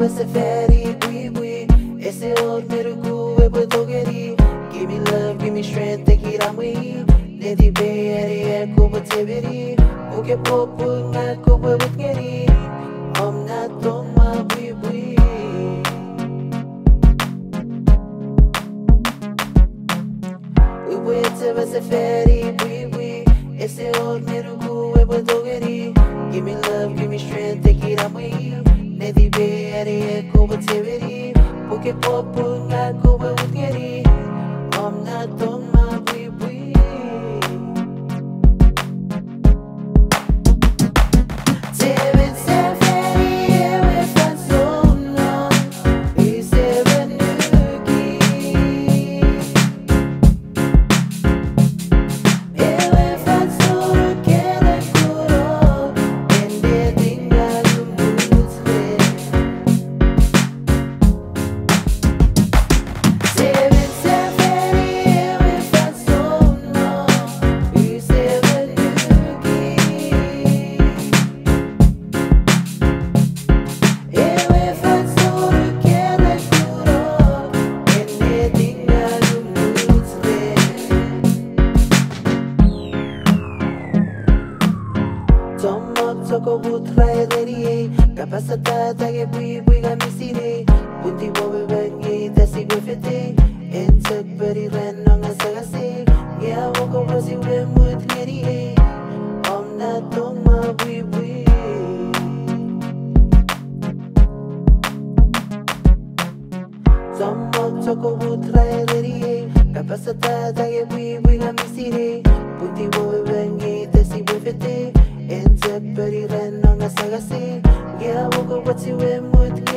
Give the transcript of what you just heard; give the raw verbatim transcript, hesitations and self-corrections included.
se fatty, bui bui. Ese old middle cool, we put togeri. Give me love, give me strength, take it on me. Nedi be eri eko batebiri. Uke popu nga ko we with geri. Om na toma bui bui. We wait till se fatty, bui bui. Ese old middle cool, we put togeri. Give me love, give me strength, take it on me. Nedi be eri eko batebiri. Uke popu nga ko we with geri. Om na toma bui bui. David Safari, we found so long. We seven nuki. We found so kere kuro. Ende tinggal muslim. David Safari, we found so long. We seven nuki. We found so kere kuro. Ende tinggal muslim. Tomok toko butray leriye. Kapasata tage bui bui gamisire. Bunti bobe bengi tasi gwefete. Entek beri renong asagase. Ya woko wasi we mut ngeriye. Om na toma bui bui. Tomok toko butray leriye. Kapasata tage bui bui gamisire. Bunti bobe bengi tasi gwefete. Entek beri renong asagase. Ya woko wasi we mut ngeriye.